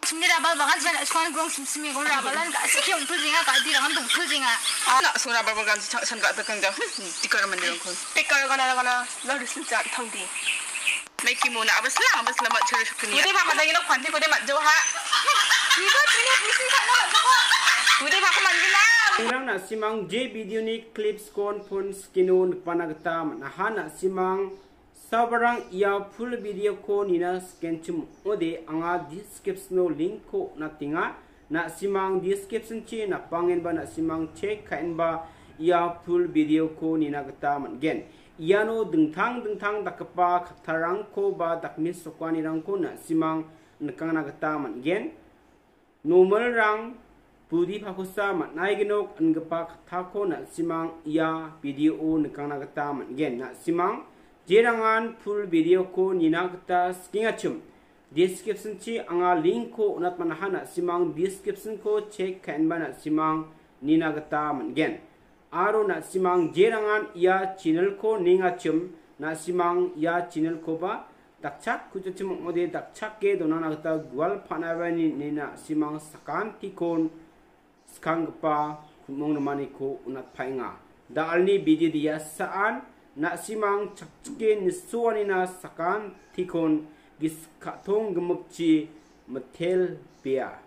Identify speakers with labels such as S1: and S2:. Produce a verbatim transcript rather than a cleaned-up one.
S1: Sumni rabal bagan jan aswan grong sumsumi gong rabalan ka sikhi ungtul jinga ka di rangan ungtul jinga.
S2: Ana so rabal bagan san ka takang ja tikar mandir ko.
S3: Tikar kana kana la risin ja thangdi.
S2: Mai ki mo na abas la abas la ma chere shukni.
S3: Ude ba madagi lo kwanti ko de ma jo ha. Ni ba tini bisi ka na ko. Ude ba ko manjila.
S4: Ingrang na simang J video ni clips kon phone skinun panagta na hana simang sabarang ia full video ko nina scan chum ode anga description no link ko na tinga na simang description chi na pangen ba na simang check kain ba ia full video ko nina gata man gen iano dengthang dengthang dakpa khatharang ko ba dakmis sokwani rang ko na simang nakang na gata man gen normal rang pudi phakusa man nai ginok angpa khatha ko na simang ia video nakang na gata man gen na simang jerangan full video ko nina kita skingachum description chi anga link ko unat manahana simang description ko check kan bana simang nina kita mangen aro na simang jerangan ia channel ko ningachum na simang ia channel ko ba dakchak kuchum mode dakchak ke donana kita gwal phanabani nina simang sakantikon skangpa kumong namani ko unat phainga da alni video dia saan na simang chakchke Nesoenggipa Sakantikon gis katong gemukchi Mittela.